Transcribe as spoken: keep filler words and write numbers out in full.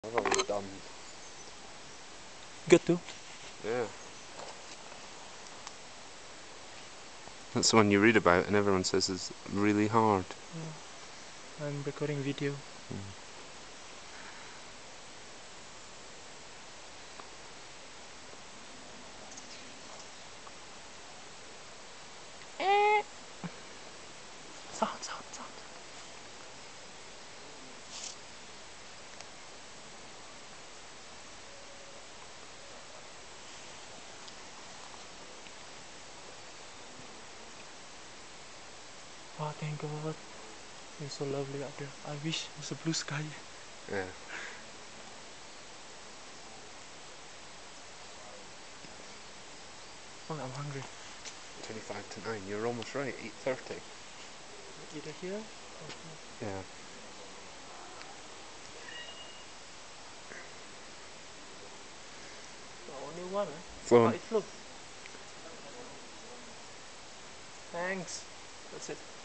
I've already done. Good too. Yeah. That's the one you read about and everyone says is really hard. Yeah. I'm recording video. Mm. Sound, sound, sound. Oh, thank God. It's so lovely up there. I wish it was a blue sky. Yeah. Oh, I'm hungry. twenty-five to nine, you're almost right, eight thirty. Either here or here. Yeah. Oh, only one, eh? Flown. Oh, it flew. Thanks. That's it.